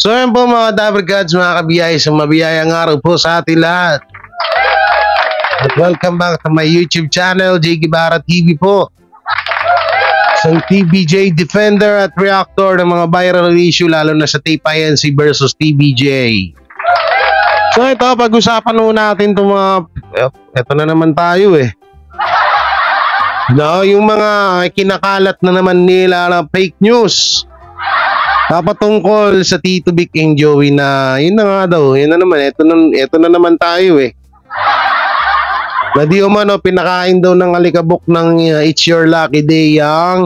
So yan po mga Dabber Gods, mga kabiyay, sa mabiyayang araw po sa atin lahat. At welcome back to my YouTube channel, J. Guevara TV po. Sa TBJ Defender at Reactor ng mga viral issue, lalo na sa Tape INC versus TBJ. So ito, pag-usapan po natin itong mga, eto na naman tayo eh. No, yung mga kinakalat na naman nila na fake news. Papatungkol sa Tito Vic and Joey na yun na nga daw, yun na naman, ito na naman tayo eh. Na di umano pinakain daw ng alikabok ng It's Your Lucky Day ang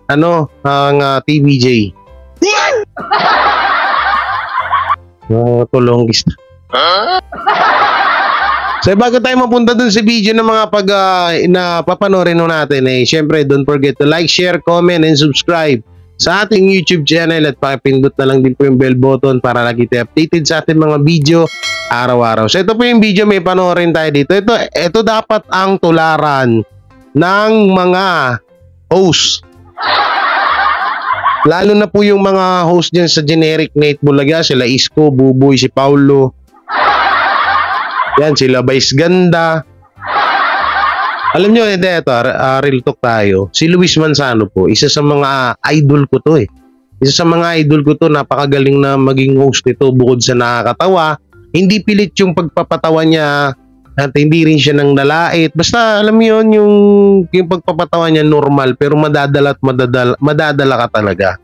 TBJ. Tulongis. So bago tayo mapunta dun sa video ng mga na papanorin natin eh, syempre don't forget to like, share, comment, and subscribe sa ating YouTube channel at pakipindot na lang din po yung bell button para lagi tayo updated sa ating mga video araw-araw. So ito po yung video, may panoorin tayo dito. Ito dapat ang tularan ng mga host. Lalo na po yung mga host dyan sa generic Nate Bulaga, sila Isko, Buboy, si Paulo. Yan, sila Vice Ganda. Alam nyo, ito, real talk tayo. Si Luis Manzano po, isa sa mga idol ko to eh. Isa sa mga idol ko to, napakagaling na maging host nito bukod sa nakakatawa. Hindi pilit yung pagpapatawa niya at hindi rin siya nang nalait. Basta alam mo yun, yung pagpapatawa niya normal pero madadala at madadala ka talaga.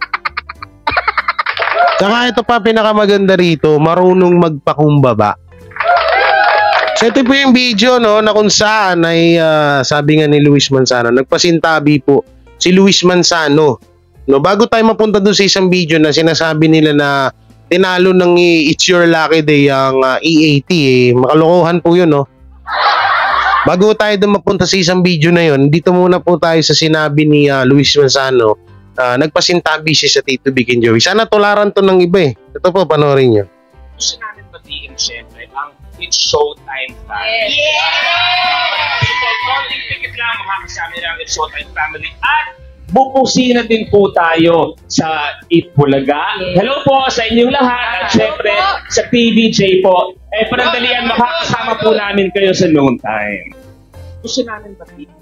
Saka ito pa pinakamaganda rito, marunong magpakumbaba. So ito po yung video na kung saan ay sabi nga ni Luis Manzano, nagpasintabi po si Luis Manzano. Bago tayo mapunta doon sa isang video na sinasabi nila na tinalo ng It's Your Lucky Day ang E80 eh. Makalokohan po yun Bago tayo doon mapunta sa isang video na yun, dito muna po tayo sa sinabi ni Luis Manzano. Nagpasintabi siya sa Tito Vic and Joey. Sana tularan to ng iba eh. Ito po, panoorin nyo. Gusto namin batiin syempre ang It's Showtime family. People, konting pikit lang makakasama ng It's Showtime family. At bubusina din po tayo sa Itbulaga. Hello po sa inyong lahat. At syempre sa TBJ po. Panandalian, makakasama po namin kayo sa noon time. Gusto namin batiin.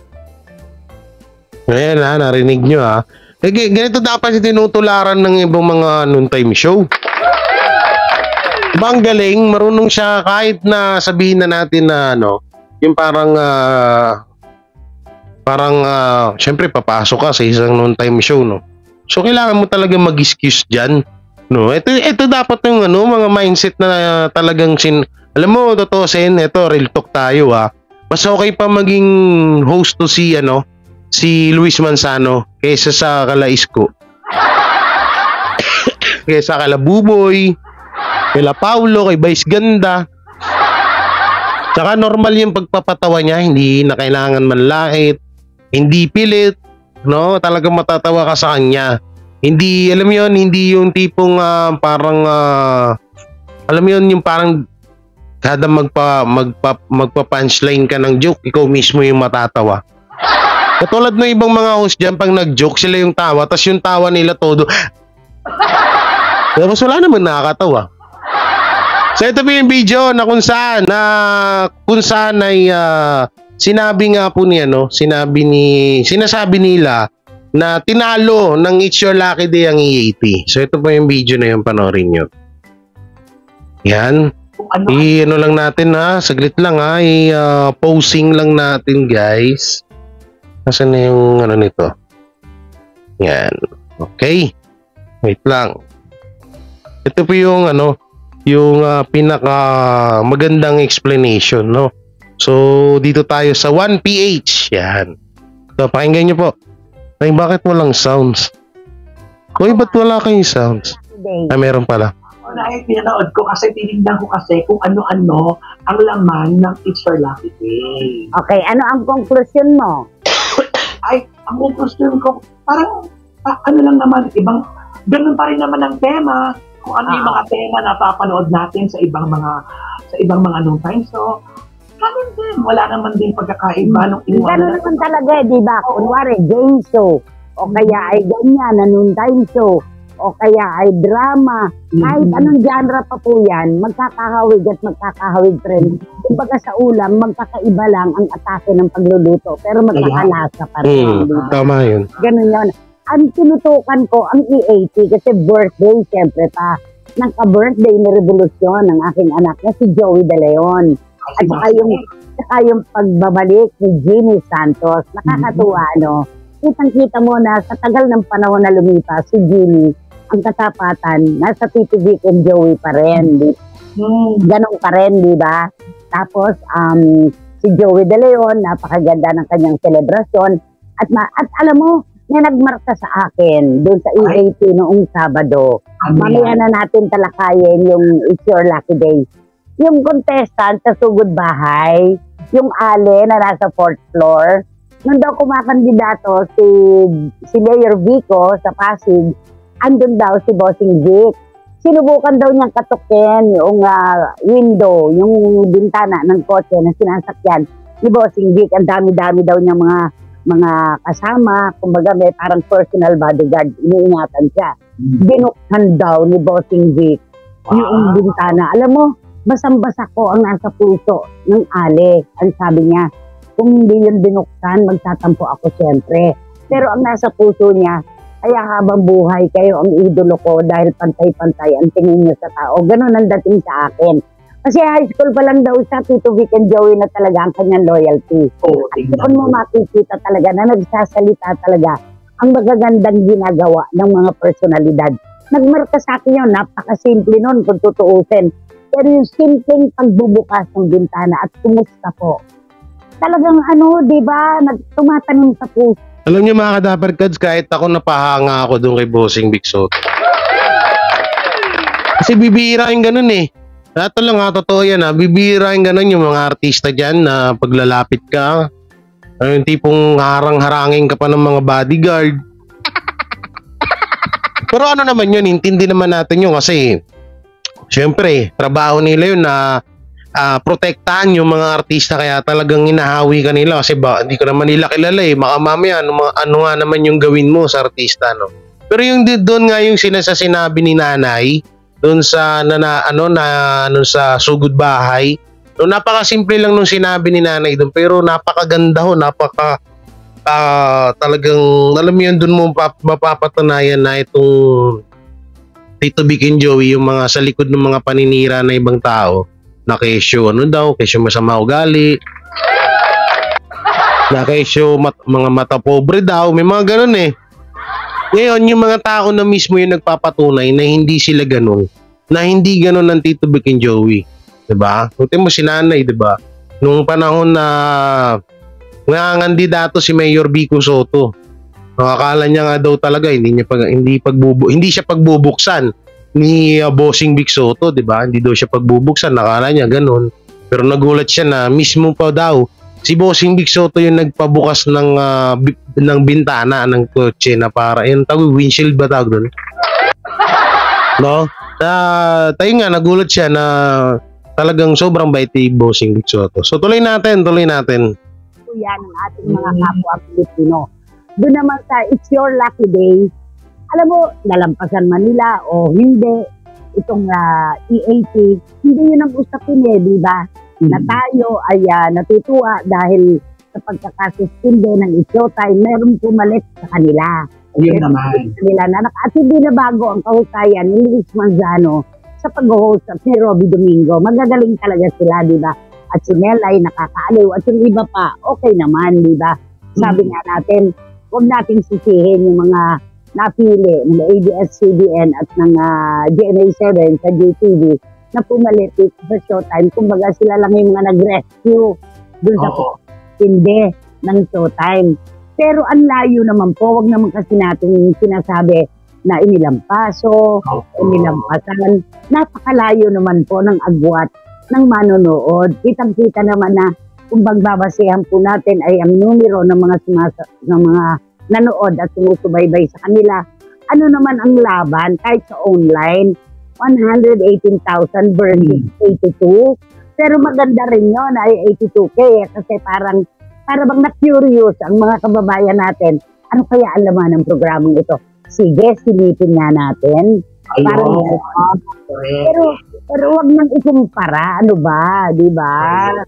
Ayan narinig nyo ganito dapat tinutularan ng ibang mga noon time show. Bang galing, marunong siya kahit na sabihin na natin na yung syempre papasok ka sa isang noon time show So kailangan mo talaga mag-excuse diyan Ito dapat yung mga mindset na talagang alam mo totoo ito real talk tayo Mas okay pa maging host to si Luis Manzano kaysa sa kala Isko. Kaysa kala Buboy, kila Paulo, kay Vice Ganda. Tsaka normal yung pagpapatawa niya, hindi na kailangan manlait, hindi pilit, talagang matatawa ka sa kanya. Hindi, alam mo yun, hindi yung tipong parang, alam mo yun, yung parang kada magpa-punchline ka ng joke, ikaw mismo yung matatawa. Katulad ng ibang mga host dyan, pag nag-joke sila yung tawa, tas yung tawa nila todo. Tapos wala naman nakakatawa. So ito po yung video na kung saan ay sinabi nga po niya sinasabi nila na tinalo ng It's Your Lucky Day ang E80. So ito po yung video na yung panoorin nyo. Yan. Lang natin saglit lang posing lang natin guys. Nasaan na yung nito? Yan. Okay. Wait lang. Ito po yung yung pinaka magandang explanation So dito tayo sa 1PH. Yan. So pakinggan nyo po. Ay bakit walang sounds? Hoy, ba't wala kayong sounds? Meron pala. Pinanood ko kasi tinignan ko kasi kung ano-ano ang laman ng It's Your Lucky Day. Okay, ano ang conclusion mo? Ay, ang conclusion ko parang lang naman, ganun pa rin naman ang tema. Kung ano yung mga tema na papanood natin sa ibang mga noon time. So, ganun din. Wala naman din pagkakaiba nung Ganun naman talaga, di ba? Kunwari, game show. O kaya ay ganyan, na noon time show. o kaya ay drama, kahit anong genre pa po yan, magkakahawig at magkakahawig rin. Kumbaga sa ulam, magkakaiba lang ang atake ng pagluluto, pero magkakalasa pa rin. Diba? Tama yun. Ganun yun. Ang tinutukan ko, ang E80, kasi birthday, siyempre pa, ng ka-birthday ni Revolusyon ng aking anak na si Joey De Leon. At saka yung pagbabalik ni Jimmy Santos, nakakatuwa, no? Kitang-kita mo na sa tagal ng panahon na lumipas, si Jimmy, ang katapatan, nasa Tito Vic and Joey pa rin. Ganun pa rin, di ba? Tapos, si Joey De Leon, napakaganda ng kanyang selebrasyon. At alam mo, may nagmarka sa akin doon sa E80 noong Sabado. Mamaya na natin talakayin yung It's Your Lucky Day. Yung contestant sa Sugod Bahay, yung Ale na nasa 4th floor, nung daw kumakandidato si Mayor Vico sa Pasig, andun daw si Bossing Vic. Sinubukan daw niyang katukin yung window, yung bintana ng kotse na sinasakyan ni Bossing Vic. Ang dami-dami daw niya mga kasama, kumbaga may parang personal bodyguard, iniingatan siya. Binuksan daw ni Bossing Vic yung bintana. Alam mo, basang-basa ko ang nasa puso ng Ale. Ang sabi niya, kung hindi yun binuksan, magtatampo ako siyempre. Pero ang nasa puso niya, kaya habang buhay kayo ang idolo ko dahil pantay-pantay ang tingin niyo sa tao. Ganun ang dating sa akin. Kasi high school pa lang daw siya, Tito Vic and Joey na talaga ang kanyang loyalty. At doon mo makikita talaga na nagsasalita talaga ang magagandang ginagawa ng mga personalidad. Nagmarka sa akin yun, napakasimple nun kung tutuusin. Pero yung simpleng pagbubukas ng bintana at kumusta po. Talagang di ba, tumatanim sa puso. Alam niyo mga Kadaper Kads, kahit ako napahanga ako doon kay Bossing Vic Soto. Kasi bibihira yung ganun eh. Ito lang totoo yan bibihira yung ganun yung mga artista dyan na paglalapit ka, yung tipong harang-harangin ka pa ng mga bodyguard. Pero ano naman yun, intindi naman natin yun kasi syempre, trabaho nila yun na protektahan yung mga artista kaya talagang inahawi ka nila kasi hindi ko naman nila kilala baka mamaya ano nga naman yung gawin mo sa artista, no? Pero yung doon nga yung sinabi ni nanay doon sa sa Sugod Bahay, no, napakasimple lang nung sinabi ni nanay doon pero napakaganda talagang alam mo yun, doon mo mapapatunayan na itong Tito Vic and Joey yung mga sa likod ng mga paninira na ibang tao na kesyo kesyo masama ugali, na kesyo mga mata pobre daw, may mga ganun Ngayon, yung mga tao na mismo yung nagpapatunay na hindi sila ganun, na hindi ganun ng Tito Vic and Joey. Diba? Kunti mo si nanay, diba? Nung panahon na nangandidato si Mayor Vico Soto, akala niya nga daw talaga hindi siya pagbubuksan ni Bossing Vic Soto, diba? Hindi daw siya pagbubuksan, nakala niya ganun. Pero nagulat siya na mismo pa daw si Bossing Vic Soto yung nagpabukas ng bintana ng kotse na para yung windshield ba tawag doon? No? Tayo nga nagulat siya na talagang sobrang bait ni Bossing Vic Soto. So tuloy natin. Yan ang ating mga kapwa Pilipino. Doon naman sa It's Your Lucky Day, alam mo, nalampasan man nila o hindi, itong E80, hindi yun ang usapin di ba? Na tayo ay natutuwa dahil sa pagkakasuspinde ng It's Showtime, meron pumalit sa kanila. Yun naman. At hindi na bago ang kahusayan ni Luis Manzano sa pag-host at ni Robby Domingo. Magagaling talaga sila, di ba? At si Mel ay nakakaaliw. At yung iba pa, okay naman, di ba? Sabi nga natin, huwag nating sisihin yung mga napili ng ABS-CBN at ng GMA7 sa JTV na pumalit sa Showtime. Kumbaga sila lang yung mga nag-rescue dun sa hindi ng Showtime. Pero ang layo naman po, wag naman kasi natin sinasabi na inilampaso, inilampasan. Napakalayo naman po ng agwat ng manonood. Kitang-kita naman na kung magbabasehan po natin ay ang numero ng mga nanood at sumusubaybay sa kanila. Ano naman ang laban kahit sa online? 118,000 versus 82. Pero maganda rin yun ay 82K kasi para bang na-curious ang mga kababayan natin. Ano kaya ang laman ng programang ito? sige, silipin nga natin. Parang, Correct. pero wag nang ikumpara, ano ba, di ba?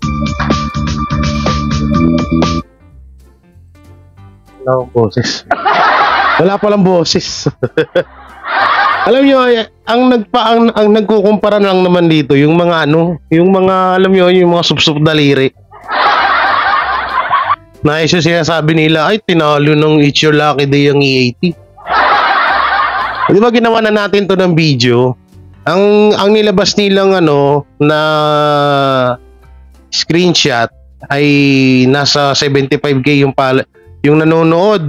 Wala akong boses. Wala palang boses. Alam nyo, ang nagkukumpara lang naman dito, yung mga alam nyo, yung mga sup-sup daliri. Na isa sinasabi nila, ay, tinalo ng It's Your Lucky Day ang E80. Di ba ginawa na natin to ng video? Ang nilabas nilang na screenshot ay nasa 75k yung nanonood.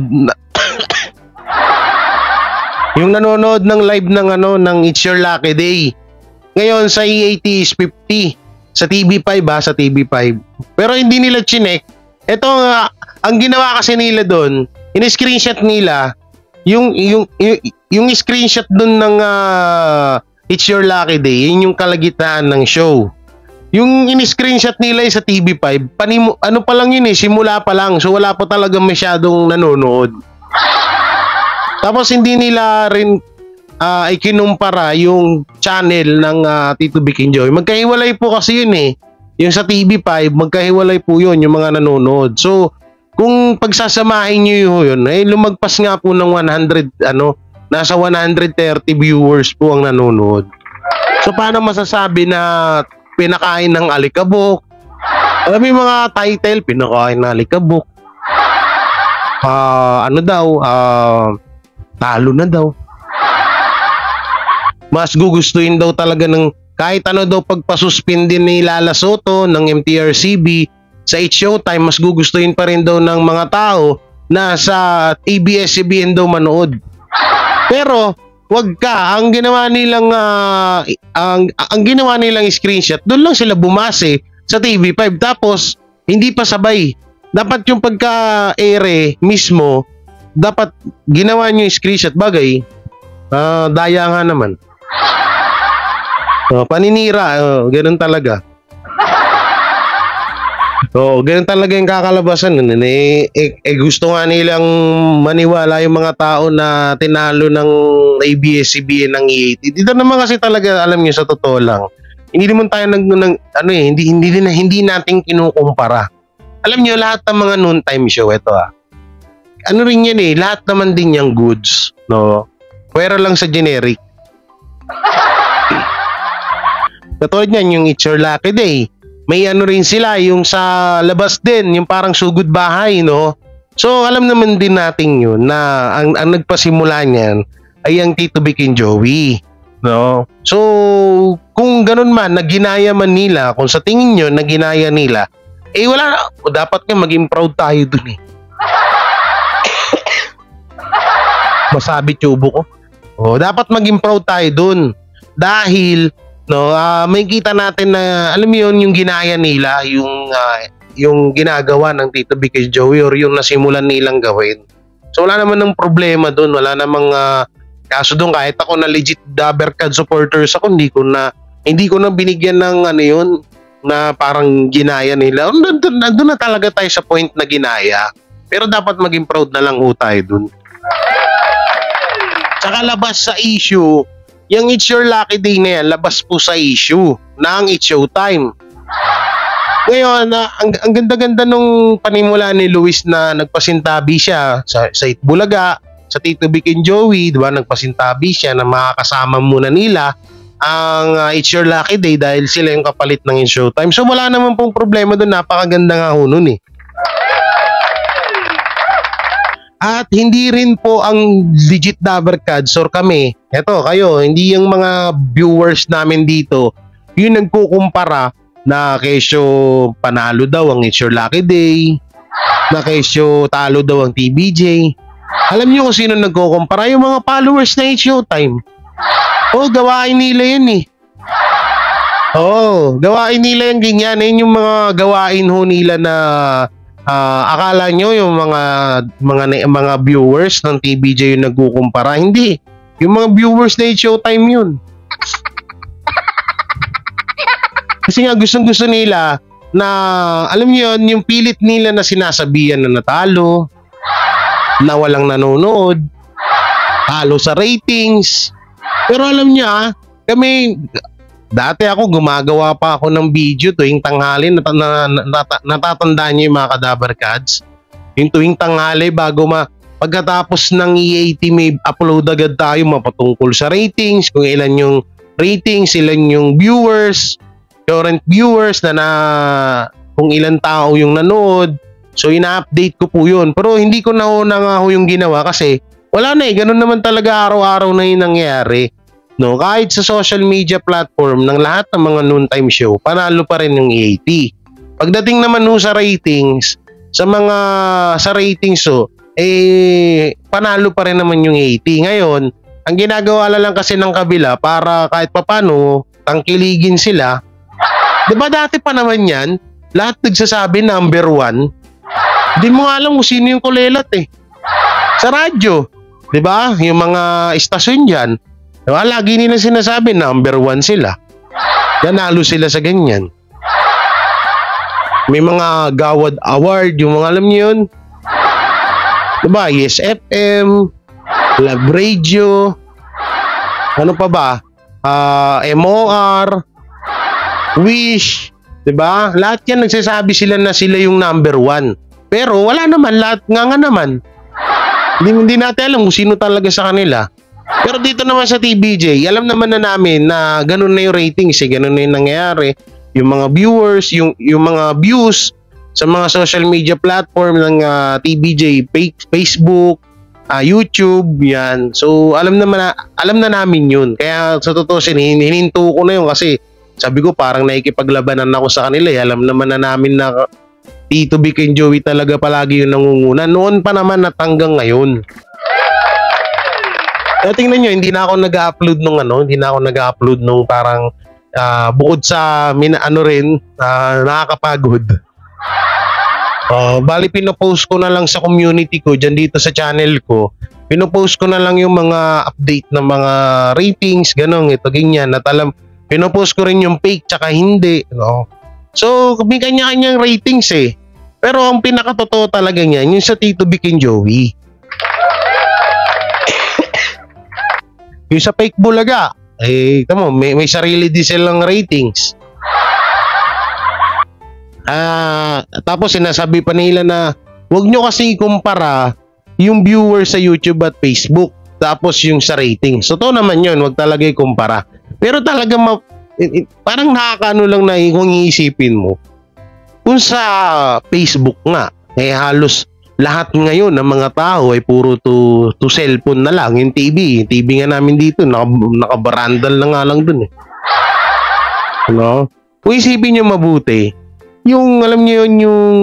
Yung nanonood ng live ng It's Your Lucky Day. Ngayon sa E80 is 50. Sa TV5 sa TV5. Pero hindi nila chinek. Ito ang ginawa kasi nila doon, in-screenshot nila yung screenshot doon ng It's Your Lucky Day, yun yung kalagitnaan ng show. Yung in-screenshot nila sa TV5, ano pa lang yun simula pa lang. So wala pa talaga masyadong nanonood. Tapos hindi nila rin ikinumpara yung channel ng Tito Vic and Joey. Magkahiwalay po kasi yun Yung sa TV5, magkahiwalay po yun, yung mga nanonood. So, kung pagsasamahin nyo yun, lumagpas nga po ng 100, nasa 130 viewers po ang nanonood. So, paano masasabi na pinakain ng alikabok? Alam mo yung mga title, pinakain ng alikabok. Talo na daw. Mas gugustuhin daw talaga ng kahit daw pagpasuspindi ni Lala Soto ng MTRCB sa It's Showtime, mas gugustuhin pa rin daw ng mga tao na sa ABS-CBN daw manood. Pero wag ka, ang ginawa nilang screenshot, doon lang sila bumase sa TV5 tapos hindi pa sabay. Dapat yung pagka-ere mismo, dapat ginawa nyo yung screenshot. Bagay, daya nga naman. Paninira, ganun talaga. Ganun talaga yung kakalabasan. Gusto nga nilang maniwala yung mga tao na tinalo ng ABS-CBN ng E80. Dito naman kasi talaga, alam nyo, sa totoo lang, hindi naman tayo hindi natin kinukumpara. Alam nyo, lahat ng mga noontime show, ito ano rin yan lahat naman din yung goods, no? Pwera lang sa generic. Katulad niyan, yung It's Your Lucky Day. May rin sila, yung sa labas din, yung parang sugod bahay, no? So, alam naman din natin yun na ang nagpasimula niyan ay ang Tito Vic and Joey, no? So, kung ganun man, naginaya man nila, kung sa tingin nyo, naginaya nila, wala na. Dapat nga maging proud tayo dun Masabi tubo ko. Dapat maging proud tayo dun. Dahil may kita natin na alam mo yun, yung ginaya nila, yung ginagawa ng Tito Vic and Joey or yung nasimulan nilang gawin. So wala naman ng problema doon, wala namang kaso doon. Kahit ako na legit Dabercad supporters ako, hindi ko na binigyan ng yun na parang ginaya nila. Nandun na talaga tayo sa point na ginaya. Pero dapat maging proud na lang tayo doon. Tsaka labas sa issue, yung It's Your Lucky Day na yan, labas po sa issue ng It's Showtime. Ngayon, ang ganda-ganda nung panimula ni Luis na nagpasintabi siya sa Itbulaga, sa Tito Vic and Joey, di ba? Nagpasintabi siya na makakasama muna nila ang It's Your Lucky Day dahil sila yung kapalit ng It's Showtime. So wala naman pong problema doon, napakaganda nga nun At hindi rin po ang legit Dabercads or kami, eto kayo, hindi yung mga viewers namin dito, yung nagkukumpara na kesyo panalo daw ang It's Your Lucky Day, na kesyo talo daw ang TBJ. Alam nyo kung sino nagkukumpara? Yung mga followers na It's Showtime. Gawain nila yun gawain nila yung ganyan. Yun yung mga gawain nila na akala nyo yung mga viewers ng TBJ yung nagkukumpara. Hindi. Yung mga viewers na It's Showtime yun. Kasi nga gustong-gusto nila na, alam nyo yun, yung pilit nila na sinasabihan na natalo, na walang nanonood. halo sa ratings. Pero alam niya, kami, dati ako gumagawa pa ako ng video tuwing tanghali, natatandaan niyo yung mga Kadabar Cats? Yung tuwing tanghali pagkatapos ng E80 may upload agad tayo mapatungkol sa ratings, kung ilan yung ratings, ilan yung viewers, current viewers kung ilan tao yung nanood. So ina-update ko po yun. Pero hindi ko na nga ho yung ginawa kasi wala na ganun naman talaga araw-araw na yung nangyayari. No, kahit sa social media platform ng lahat ng mga noontime show, panalo pa rin yung E80. Pagdating naman ho sa ratings, sa ratings panalo pa rin naman yung E80. Ngayon, ang ginagawa lang kasi ng kabila para kahit papano tangkiligin sila. 'Di ba dati pa naman 'yan, lahat nagsasabi number 1. Hindi mo alam kung sino yung kulelat sa radyo, 'di ba? Yung mga istasyon diyan, diba? Lagi nila sinasabi number 1 sila. Nanalo sila sa ganyan. May mga Gawad Award, yung mga alam niyo yun. Diba? Yes FM, Love Radio, ano pa ba? MOR, Wish, diba? Lahat yan nagsasabi sila na sila yung number 1. Pero wala naman, lahat nga naman. Hindi natin alam kung sino talaga sa kanila. Pero dito naman sa TBJ, alam naman na namin na ganun na yung ratings, ganun na yung nangyayari. Yung mga viewers, yung mga views sa mga social media platform ng TBJ, Facebook, YouTube, yan. So alam na namin yun. Kaya sa totoo hininto ko na yun kasi sabi ko parang naikipaglabanan ako sa kanila. Alam naman na namin na Tito Vic and Joey talaga palagi yung nangunguna. Noon pa naman at hanggang ngayon. Kaya tingnan nyo, hindi na ako nag-upload nung parang bukod sa nakakapagod. Bali pinopost ko na lang sa community ko dyan dito sa channel ko. Pinopost ko na lang yung mga update ng mga ratings, ganun, ito ganyan. Pinopost ko rin yung fake tsaka hindi, no? So, may kanya-kanyang ratings Pero ang pinakatotoo talaga niyan, yung sa Tito Vic and Joey. Yung sa fake Bulaga, tamo, may sarili din silang ratings. Tapos sinasabi pa nila na huwag nyo kasi ikumpara yung viewers sa YouTube at Facebook tapos yung sa ratings. So to naman yun, huwag talaga ikumpara. Pero talaga parang nakakaano lang na kung iisipin mo. Kung sa Facebook nga, halos lahat ngayon ng mga tao ay puro to cellphone na lang. Yung TV nga namin dito, nakabarandal na nga lang dun no? Kung isipin nyo mabuti, yung alam niyo yun,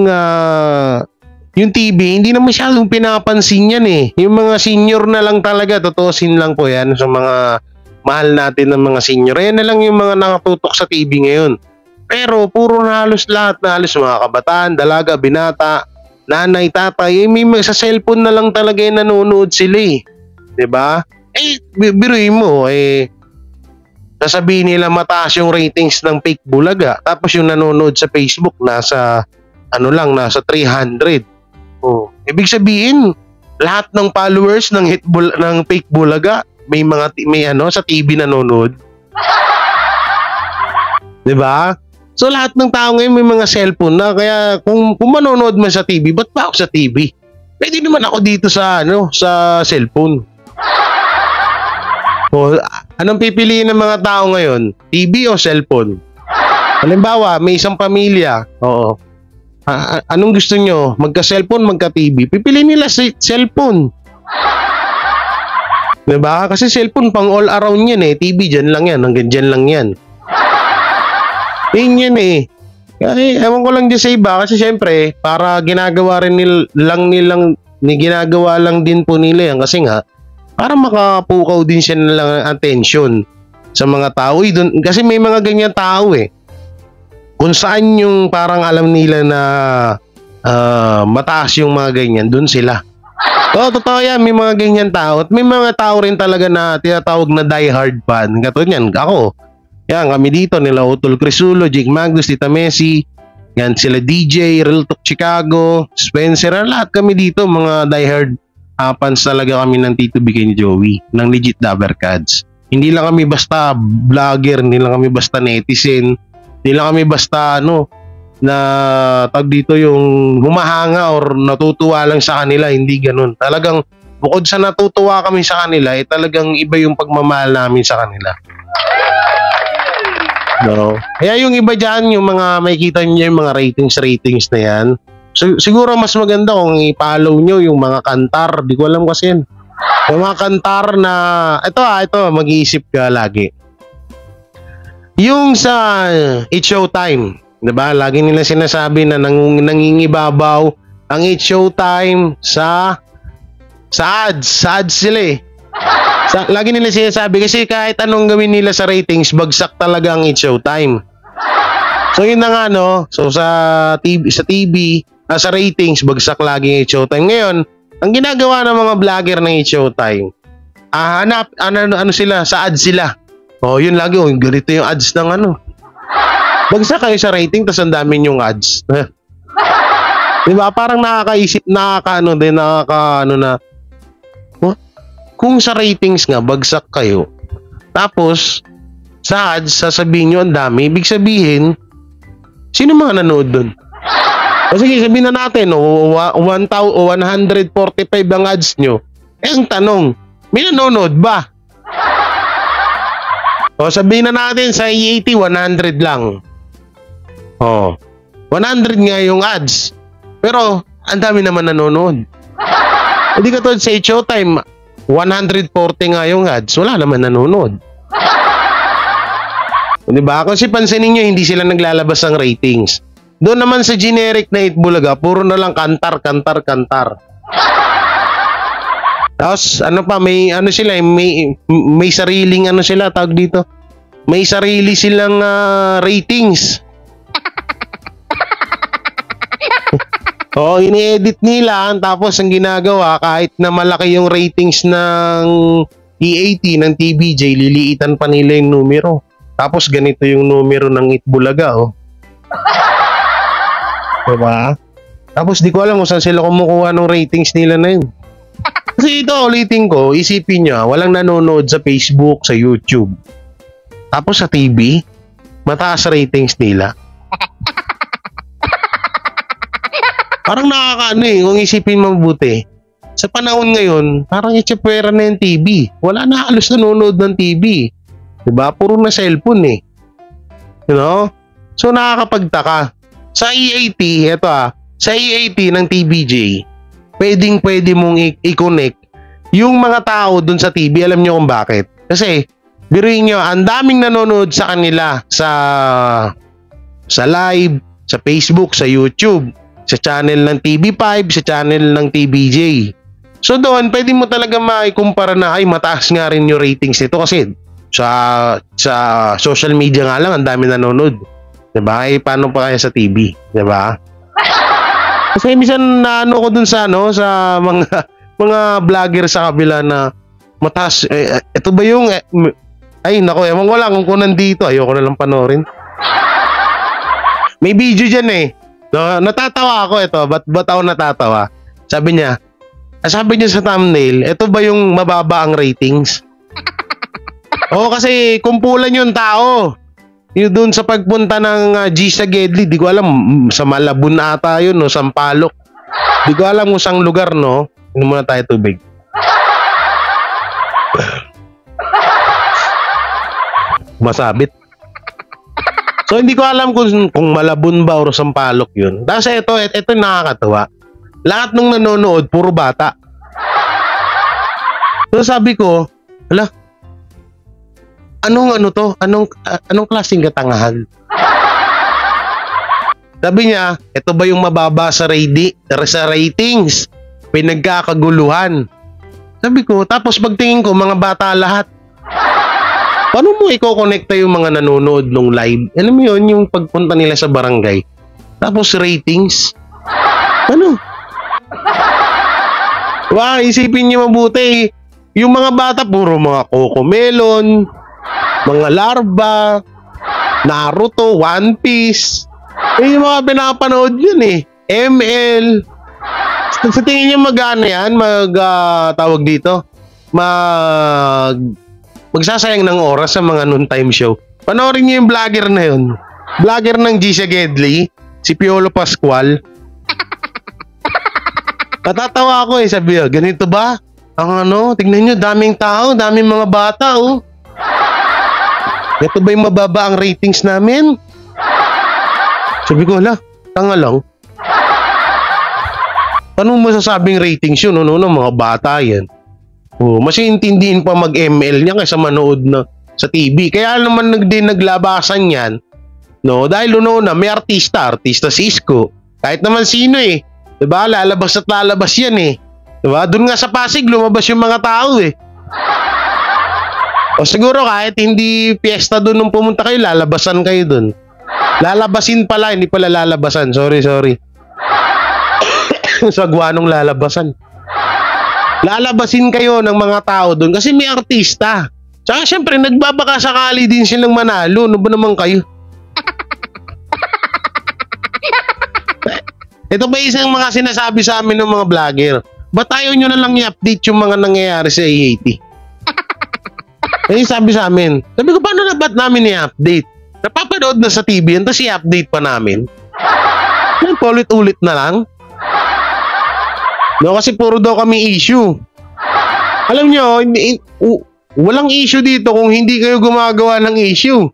yung TV, hindi na masyadong pinapansin yan Yung mga senior na lang talaga, totoosin lang po yan sa mga mahal natin ng mga senior. Yan na lang yung mga nakatutok sa TV ngayon. Pero puro na halos lahat, mga kabataan, dalaga, binata, nanay, tatay, may sa cellphone na lang talaga yung nanonood sila Diba? Biruin mo, sasabihin nila mataas yung ratings ng fake Bulaga, tapos yung nanonood sa Facebook nasa 300. Ibig sabihin, lahat ng followers ng fake Bulaga may sa TV nanonood. 'Di ba? So lahat ng tao ngayon may mga cellphone na, kaya kung manonood man sa TV, ba't pa ako sa TV? Pwede naman ako dito sa cellphone. Anong pipiliin ng mga tao ngayon? TV o cellphone? Halimbawa, may isang pamilya. Anong gusto nyo? Magka-cellphone, magka-TV? Pipiliin nila cellphone. Diba? Kasi cellphone pang all around yan TV dyan lang yan. Hanggang dyan lang yan. Yun yan ewan ko lang dyan sa iba. Kasi syempre, para ginagawa rin ginagawa lang din po nila yan. Kasi nga, para makapukaw din siya ng attention sa mga tao. Kasi may mga ganyan tao Kung saan yung parang alam nila na mataas yung mga ganyan, dun sila. Totoo yan, may mga ganyan tao. At may mga tao rin talaga na tinatawag na diehard fan. Katulad yan, ako. Yan, kami dito, nila Utol Crisulo, Jake Magnus, Tita Messi, yan sila DJ, Real Talk Chicago, Spencer, lahat kami dito, mga diehard fans talaga kami ng Tito B kay Joey, ng legit Dabber Cats. Hindi lang kami basta vlogger, hindi lang kami basta netizen, hindi lang kami basta na tag dito yung humahanga or natutuwa lang sa kanila, hindi ganun. Talagang bukod sa natutuwa kami sa kanila, talagang iba yung pagmamahal namin sa kanila. No. Kaya yung iba dyan, yung mga makikita niyo yung mga ratings na yan, siguro mas maganda kung i-follow nyo yung mga kantar. Di ko alam kasi yan. Yung mga kantar na ito mag-iisip ka lagi. Yung sa It's Showtime, diba? Lagi nila sinasabi na nangingibabaw ang It's Showtime sa ads sila eh. Lagi nila sinasabi kasi kahit anong gawin nila sa ratings, bagsak talaga ang It's Showtime. So yun na nga so sa TV, sa ratings, bagsak lagi ang It's Showtime. Ngayon, ang ginagawa ng mga vlogger ng It's Showtime, ano sila, sa ads sila. Yun lagi, ganito yung ads ng bagsak kayo sa rating, tas ang dami yung ads. Diba? Parang nakakaisip, na, kung sa ratings nga, bagsak kayo, tapos, sa ads, sasabihin nyo ang dami, ibig sabihin, sino mga nanood dun? O sige, sabihin na natin, 145 ang ads nyo. Ang tanong, may nanonood ba? O sabihin na natin, sa EAT, 100 lang. 100 nga yung ads. Pero, ang dami naman nanonood. Hindi ka to sa Showtime, 140 nga yung ads, wala naman nanonood. Diba? Kasi pansinin nyo, hindi sila naglalabas ng ratings. Doon naman sa generic na Itbulaga, puro na lang kantar. Tapos, may sila, may sariling sila, tawag dito. May sarili silang ratings. Ini-edit nila, tapos ang ginagawa, kahit na malaki yung ratings ng EAT, ng TVJ, liliitan pa nila yung numero. Tapos ganito yung numero ng Itbulaga, Diba? Tapos di ko alam kung saan sila kumukuha ng ratings nila na yun. Kasi ito, ulitin ko, isipin nyo, walang nanonood sa Facebook, sa YouTube. Tapos sa TV, mataas ratings nila. Parang kung isipin mabuti, sa panahon ngayon, parang itsapwera na yung TV. Wala na halos nanonood ng TV. Diba? Puro na cellphone eh. You know? So nakakapagtaka. Sa EAT, sa EAT ng TVJ, pwede mong i-connect yung mga tao dun sa TV. Alam nyo kung bakit? Kasi, biruin nyo, ang daming nanonood sa kanila sa live, sa Facebook, sa YouTube, sa channel ng TV5, sa channel ng TVJ. So doon, pwede mo talaga maikumpara na, mataas nga rin yung ratings nito kasi sa social media nga lang, ang dami nanonood. Diba? Paano pa kaya sa TV? Diba? Kasi minsan ko dun sa mga vlogger sa kabila na mataas. Ito ba yung ewan ko lang kung nandito. Ayoko na lang panoorin. May video dyan eh. No, natatawa ako ito. Ba't ako natatawa? Sabi niya sa thumbnail, ito ba yung mababa ang ratings? Kasi kumpulan yung tao. Yung doon sa pagpunta ng G sa Gedli, di ko alam, sa Malabon ata yun, Sampaloc. Di ko alam kung saan lugar, Inom muna tayo tubig. Masabit. So, hindi ko alam kung Malabon ba o Sampaloc yun. Dahil ito nakakatawa. Lahat nung nanonood, puro bata. So, sabi ko, Anong klaseng katangahan? Sabi niya, ito ba yung mababa sa ratings? Pinagkakaguluhan. Sabi ko, tapos pagtingin ko, mga bata lahat. Paano mo i-connecta yung mga nanonood nung live? Alam mo yun, yung pagpunta nila sa barangay. Tapos ratings. Ano? Isipin niyo mabuti. Yung mga bata, puro mga Cocomelon, mga Larva, Naruto, One Piece. Yung mga pinapanood yun eh. ML, Sa tingin niyo mag-ano yan? Tawag dito? Magsasayang ng oras sa mga noontime show. Panoorin niyo yung vlogger na yun. Vlogger ng Gisha Gedley, si Piolo Pascual. Natatawa ako sabi niya, ganito ba? Ang tignan niyo, daming tao, daming mga bata, oh. Ito ba yung mababa ang ratings namin? Sabi ko, tanga lang. Anong masasabing ratings yun? Mga bata yan. Mas intindihin pa mag-ML niya kaysa manood na sa TV. Kaya naman naglabasan yan. No? Dahil may artista si Isko. Kahit naman sino eh. Diba? Lalabas at lalabas yan eh. Diba? Doon nga sa Pasig, lumabas yung mga tao eh. O siguro kahit hindi piyesta doon nung pumunta kayo, lalabasan kayo doon. Lalabasin pala, hindi pala lalabasan. Sorry. Sagwanong lalabasan. Lalabasin kayo ng mga tao doon kasi may artista. Tsaka syempre, nagbabaka sakali din silang manalo. Ano ba naman kayo? Ito ba isang mga sinasabi sa amin ng mga vlogger? Ba't ayaw nyo na lang i-update yung mga nangyayari sa AAT? Sabi sa amin. Sabi ko, paano na ba't namin i-update? Napapanood na sa TV yan, tapos i-update pa namin. Paulit-ulit na lang. No, kasi puro daw kami issue. Alam nyo, walang issue dito kung hindi kayo gumagawa ng issue.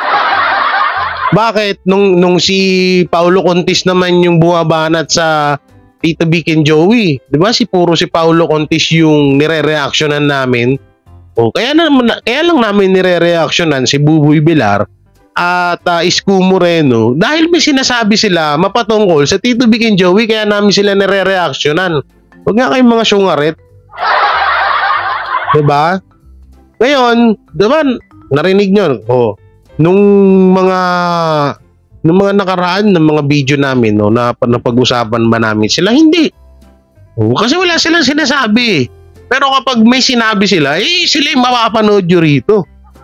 Bakit? Nung si Paulo Contis naman yung bumabanat sa Tito Vic and Joey. Diba si Paulo Contis yung nire-reactionan namin. Kaya lang namin nire-reactionan si Buboy Bilar at Isko Moreno dahil may sinasabi sila mapatungkol sa Tito Vic and Joey, kaya namin sila nire-reactionan. Huwag nga kayong mga syungaret. Diba? Ngayon, diba, narinig nyo, nung mga nakaraan ng mga video namin, na napag-usapan ba namin sila? Hindi. Kasi wala silang sinasabi. Pero kapag may sinabi sila, sila yung mapapanood nyo rito.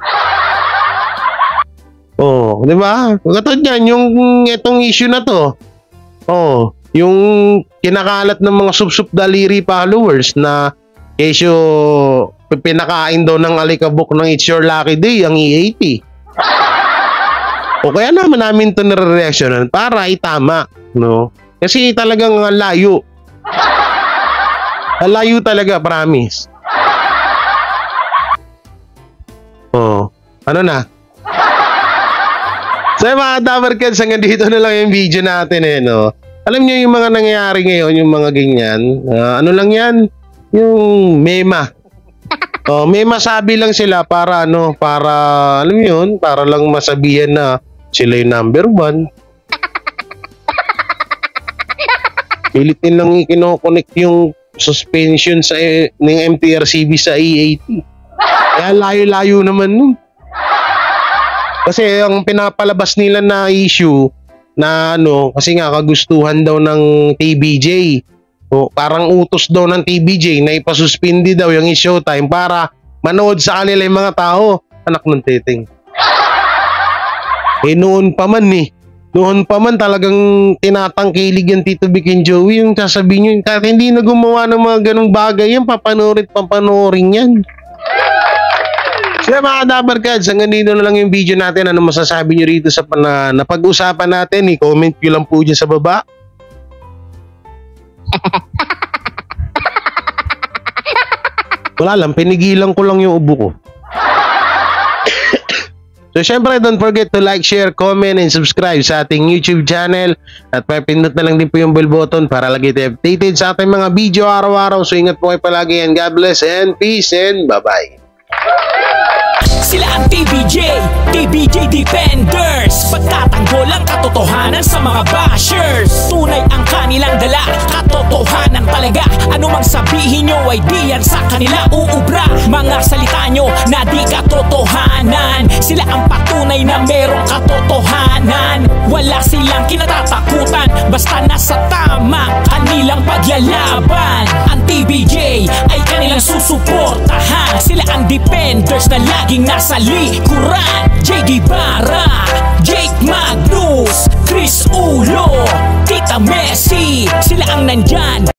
Di ba? Katulad yan, yung itong issue na to. Yung kinakalat ng mga sup-sup daliri followers na kesyo pinakain daw ng alikabok ng It's Your Lucky Day, ang EAT. Kaya namin ito nare-reactionan para itama. No? Kasi talagang layo. Layo talaga, promise. Ano na? So mga Dabarkeds, hanggang dito na lang yung video natin no? Alam niyo yung mga nangyayari ngayon, yung mga ganyan. Ano lang yan? Yung mema. May masabi lang sila para alam niyo yun, para lang masabihan na sila yung number 1. Pilit nilang i-connect yung suspension ng MTRCB sa EAT. Kaya layo-layo naman nun. Kasi ang pinapalabas nila na issue na kasi nga kagustuhan daw ng TVJ. Parang utos daw ng TVJ na ipasuspindi daw yung Showtime para manood sa kanila yung mga tao. Anak ng teteng. Noon pa man talagang tinatangkilig yung Tito Vic and Joey, yung sasabihin nyo, kahit hindi na gumawa ng mga ganong bagay yan, papanoorin yan. So mga Dabarkeds, hanggang dito na lang yung video natin. Ano masasabi nyo rito sa napag-usapan natin? I-comment nyo lang po dyan sa baba. Wala lang, pinigilan ko lang yung ubo ko. So syempre, don't forget to like, share, comment, and subscribe sa ating YouTube channel. At pipindot na lang din po yung bell button para lagi tayo updated sa ating mga video araw-araw. So ingat po kayo palagi and God bless and peace and bye-bye. Sila ang TBJ Defenders. Pagtatanggol ang katotohanan sa mga bashers. Tunay ang kanilang dala, katotohanan talaga. Ano mang sabihin nyo ay di yan sa kanila uubra. Mga salita nyo na di katotohanan. Sila ang patunay na merong katotohanan. Wala silang kinatatakutan, basta nasa tama kanilang pagyalaban. Ang TBJ ay kanilang susuportahan. Sila ang defenders na laging nasa likuran. JD Barra, Jake Magnus, Chris Ulo, Tita Messi, sila ang nandyan.